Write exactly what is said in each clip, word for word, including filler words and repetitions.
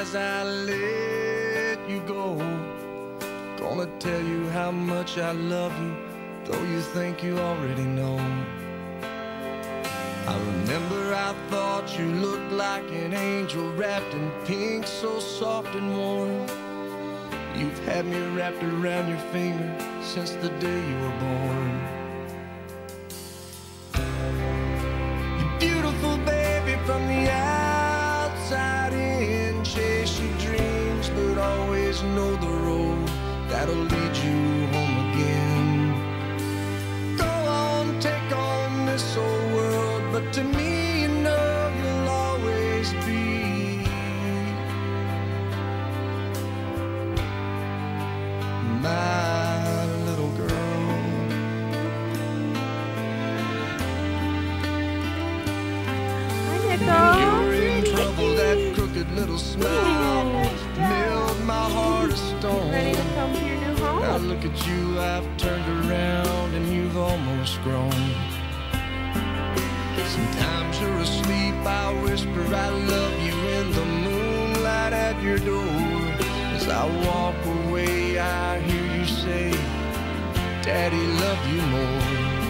as I let you go. Gonna tell you how much I love you, though you think you already know. I remember I thought you looked like an angel wrapped in pink, so soft and warm. You've had me wrapped around your finger since the day you were born. You're beautiful, baby, from the outside in. Chase your dreams, but always know the road that'll lead you home again. Go on, take on this old world, but to me, you know you'll always be my little girl. You're in trouble, that crooked little smile milled my heart of stone. Ready to come to your new home? Now look at you, I've turned around and you've almost grown. Sometimes you're asleep, I whisper I love you in the moonlight at your door. As I walk away, I hear you say, Daddy, love you more.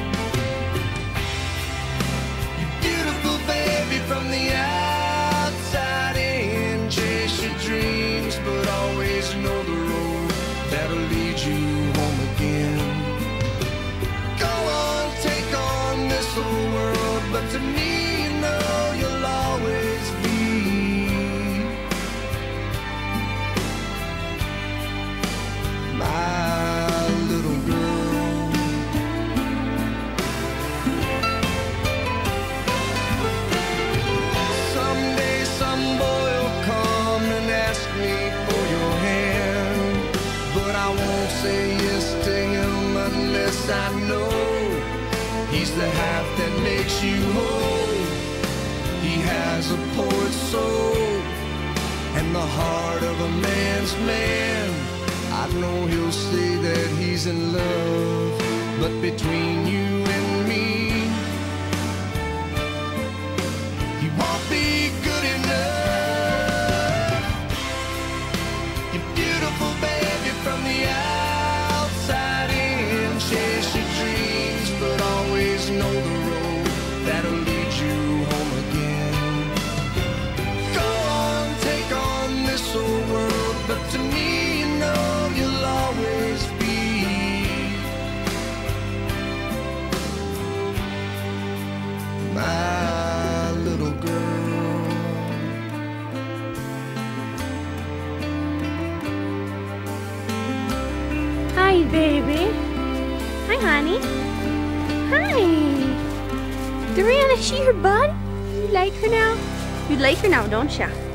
You're beautiful, baby, from the outside in. Chase your dreams, but always know the road that'll lead you home again. Go on, take on this whole world, but to me, you know you'll always be my little girl. Someday some boy will come and ask me for your hand, but I won't say yes to him unless I know he's the half that makes you whole. He has a poet's soul and the heart of a man's man. I know he'll say that he's in love, but between you and me, he won't be good enough. You're beautiful, baby, from the outside in. Chase your dreams, but always know the road that'll lead you home again. Go on, take on this old world, but to me, you know you'll always be my little girl. Hi, baby. Hi, honey. Hi. Doriana, is she your bud? You like her now? You like her now, don't ya?